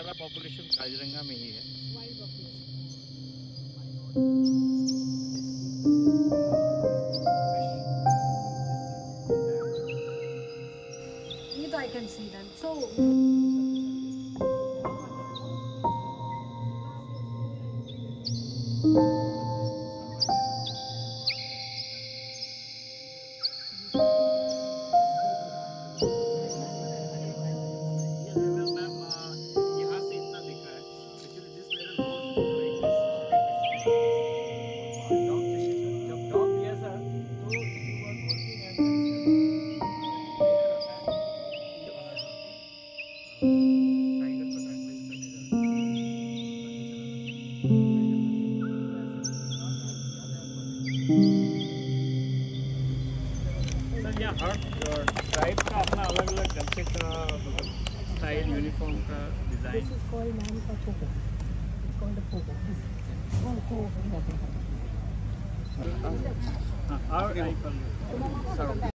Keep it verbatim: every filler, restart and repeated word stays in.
ज़्यादा पॉपुलेशन काजीरंगा में ही है। ये तो I can see them. So sir यहाँ हर ट्राइब का अपना अलग अलग कल्चर का स्टाइल, यूनिफॉर्म का design. this is called man ka pogo. It's called a pogo. This is called pogo. हाँ, और